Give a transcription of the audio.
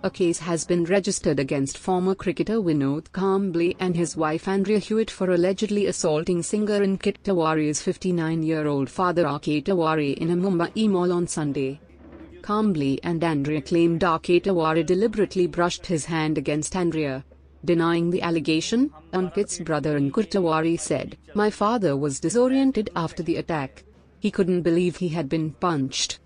A case has been registered against former cricketer Vinod Kambli and his wife Andrea Hewitt for allegedly assaulting singer Ankit Tiwari's 59-year-old father RK Tiwari in a Mumbai mall on Sunday. Kambli and Andrea claimed RK Tiwari deliberately brushed his hand against Andrea. Denying the allegation, Ankit's brother Ankit Tiwari said, "My father was disoriented after the attack. He couldn't believe he had been punched.